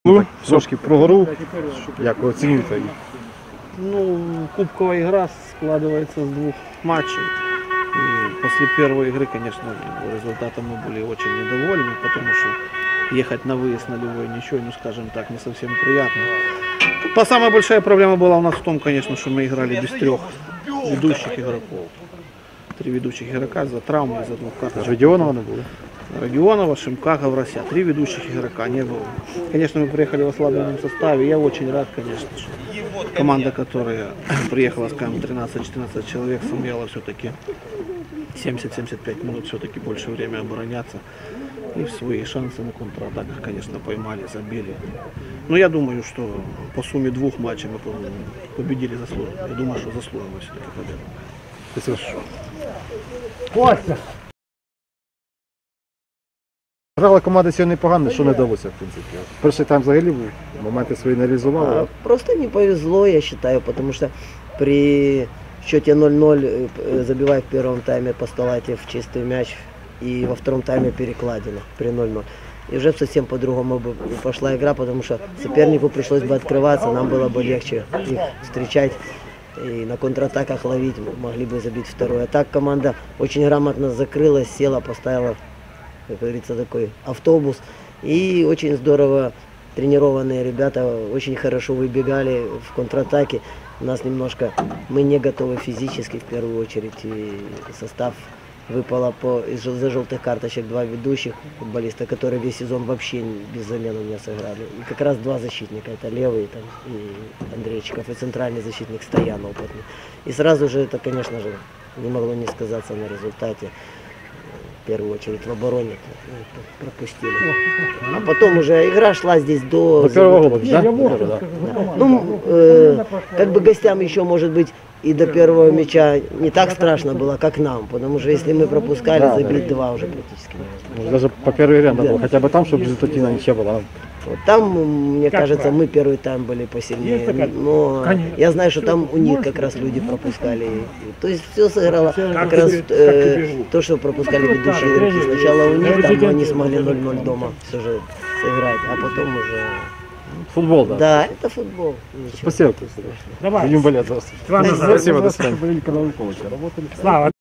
Ну, трошки про гру, як ви оцінюєте її? Ну, кубковая игра складывается с двух матчей. И после первой игры, конечно, результатом мы были очень недовольны, потому что ехать на выезд на любой ничего, ну скажем так, не совсем приятно. Та самая большая проблема была у нас в том, конечно, что мы играли без трех ведущих игроков. Три ведущих игрока за травмы, за двух карточек. Родіонова не було? Родионова, Шимка, Гаврася. Три ведущих игрока не было. Конечно, мы приехали в ослабленном составе. Я очень рад, конечно, что команда, которая приехала, скажем, 13-14 человек, сумела все-таки 70-75 минут все-таки больше время обороняться. И свои шансы на контратаках, конечно, поймали, забили. Но я думаю, что по сумме двух матчей мы победили заслуженно. Я думаю, что заслуженно все-таки победа. Костя! Грала команда сьогодні непогано, що не вдалося, в принципі. Перший тайм взагалі був, моменти свої не реалізували. Просто не повезло, я считаю, потому что при счете 0-0, забивая в первом тайме Постолатьев чистый мяч, и во втором тайме перекладина при 0-0. И уже совсем по-другому бы пошла игра, потому что сопернику пришлось бы открываться, нам было бы легче их встречать. И на контратаках ловить, могли бы забить второй. А так команда очень грамотно закрылась, села, поставила, как говорится, такой автобус. И очень здорово тренированные ребята очень хорошо выбегали в контратаке. У нас немножко, мы не готовы физически в первую очередь. И состав выпало из-за желтых карточек два ведущих футболиста, которые весь сезон вообще без замены не сыграли. И как раз два защитника, это левый там, и Андрейчиков, и центральный защитник Стоян опытный. И сразу же это, конечно же, не могло не сказаться на результате. В первую очередь в обороне пропустили. А потом уже игра шла здесь до первого гола, да? Да. Ну, как бы гостям еще, может быть, и до первого мяча не так страшно было, как нам. Потому что если мы пропускали, забить два уже практически невозможно. Даже по первой игре надо было, хотя бы там, чтобы результативно ничья была. Вот там, мне кажется, мы первый тайм были посильнее. Но я знаю, что там у них как раз люди пропускали. То есть все сыграло как раз то, что пропускали ведущие игроки. Сначала у них, там они смогли 0-0 дома все же сыграть, а потом уже... Футбол, да? Да, это футбол. Ничего. Спасибо. Будем болеть за вас. Спасибо, до свидания. Слава,